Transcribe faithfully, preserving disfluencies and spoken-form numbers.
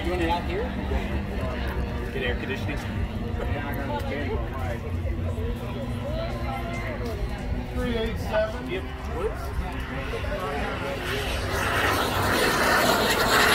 doing it out here? Get air conditioning. three eight seven. Yep. Whoops.